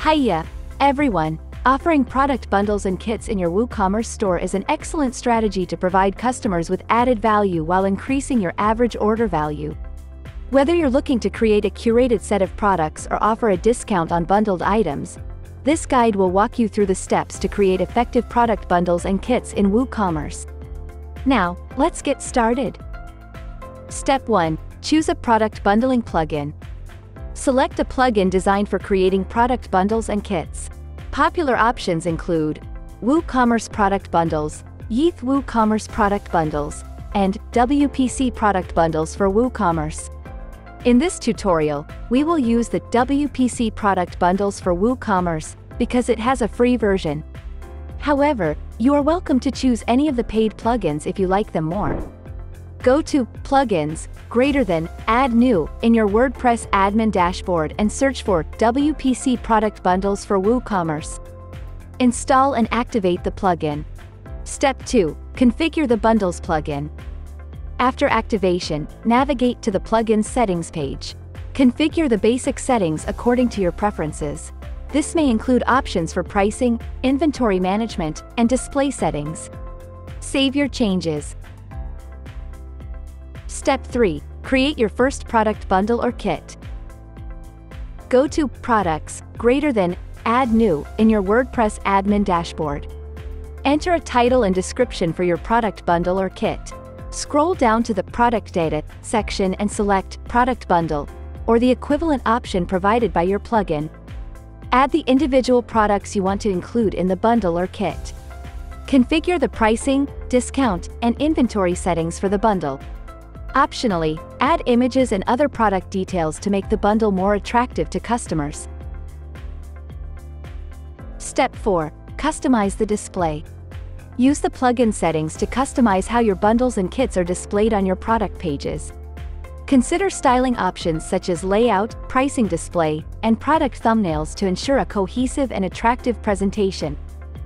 Hiya, everyone! Offering product bundles and kits in your WooCommerce store is an excellent strategy to provide customers with added value while increasing your average order value. Whether you're looking to create a curated set of products or offer a discount on bundled items, this guide will walk you through the steps to create effective product bundles and kits in WooCommerce. Now, let's get started. Step 1. Choose a product bundling plugin. Select a plugin designed for creating product bundles and kits. Popular options include WooCommerce Product Bundles, Yeath WooCommerce Product Bundles, and WPC Product Bundles for WooCommerce. In this tutorial, we will use the WPC Product Bundles for WooCommerce because it has a free version. However, you are welcome to choose any of the paid plugins if you like them more. Go to Plugins, Add New in your WordPress admin dashboard and search for WPC Product Bundles for WooCommerce. Install and activate the plugin. Step 2. Configure the Bundles plugin. After activation, navigate to the plugin's settings page. Configure the basic settings according to your preferences. This may include options for pricing, inventory management, and display settings. Save your changes. Step 3. Create your first product bundle or kit. Go to Products, Add New in your WordPress admin dashboard. Enter a title and description for your product bundle or kit. Scroll down to the Product Data section and select Product Bundle, or the equivalent option provided by your plugin. Add the individual products you want to include in the bundle or kit. Configure the pricing, discount, and inventory settings for the bundle. Optionally, add images and other product details to make the bundle more attractive to customers. Step 4. Customize the display. Use the plugin settings to customize how your bundles and kits are displayed on your product pages. Consider styling options such as layout, pricing display, and product thumbnails to ensure a cohesive and attractive presentation.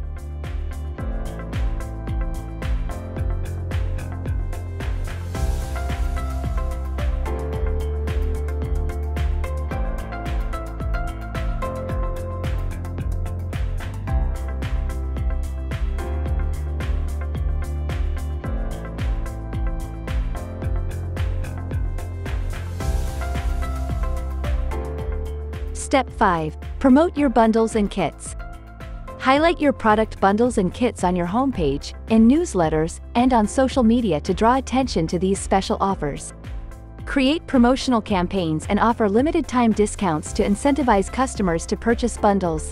Step 5. Promote your bundles and kits. Highlight your product bundles and kits on your homepage, in newsletters, and on social media to draw attention to these special offers. Create promotional campaigns and offer limited-time discounts to incentivize customers to purchase bundles.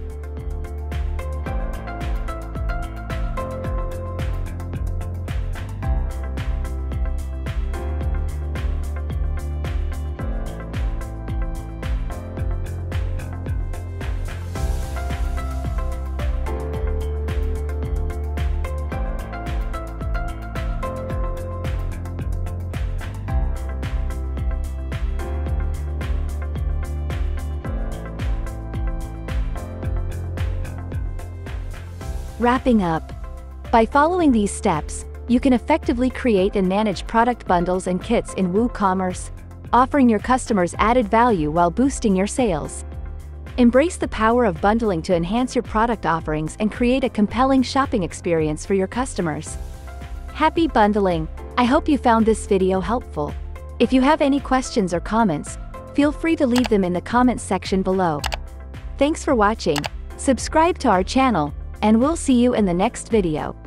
Wrapping up. By following these steps, you can effectively create and manage product bundles and kits in WooCommerce, offering your customers added value while boosting your sales. Embrace the power of bundling to enhance your product offerings and create a compelling shopping experience for your customers. Happy bundling! I hope you found this video helpful. If you have any questions or comments, feel free to leave them in the comments section below. Thanks for watching. Subscribe to our channel, and we'll see you in the next video.